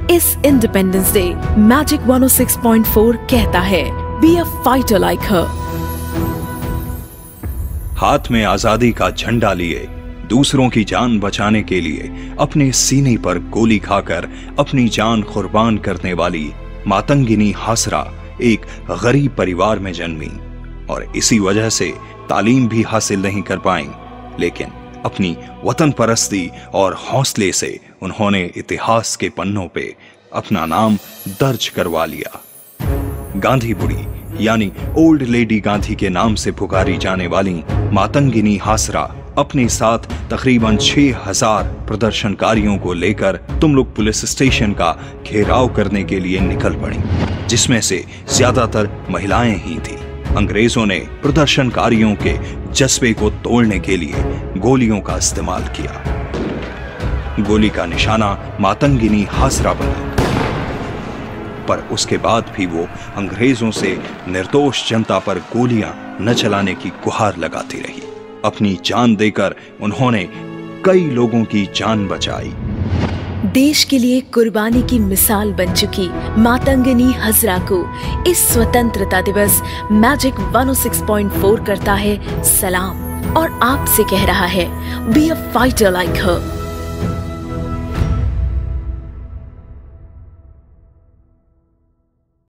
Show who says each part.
Speaker 1: इस independence day magic 106.4 कहता है, be a fighter like her.
Speaker 2: हाथ में आजादी का झंडा लिए दूसरों की जान बचाने के लिए अपने सीने पर गोली खाकर अपनी जान कुर्बान करने वाली मातंगिनी हासरा एक गरीब परिवार में जन्मी और इसी वजह से तालीम भी हासिल नहीं कर पाई, लेकिन अपनी वतन परस्ती और हौसले से उन्होंने इतिहास के पन्नों पे अपना नाम दर्ज करवा लिया। गांधी बुढ़ी यानी ओल्ड लेडी गांधी के नाम से पुकारी जाने वाली मातंगिनी हासरा अपने साथ तकरीबन 6000 प्रदर्शनकारियों को लेकर तुमलुक पुलिस स्टेशन का घेराव करने के लिए निकल पड़ी, जिसमें से ज्यादातर महिलाएं ही थी। अंग्रेजों ने प्रदर्शनकारियों के जज्बे को तोड़ने के लिए गोलियों का इस्तेमाल किया। गोली का निशाना मातंगिनी हासरा बनी, पर उसके बाद भी वो अंग्रेजों से निर्दोष जनता पर गोलियां न चलाने की गुहार लगाती रही। अपनी जान देकर उन्होंने कई लोगों की जान बचाई।
Speaker 1: देश के लिए कुर्बानी की मिसाल बन चुकी मातंगिनी हासरा को इस स्वतंत्रता दिवस मैजिक 106.4 करता है सलाम और आपसे कह रहा है, be a fighter like her.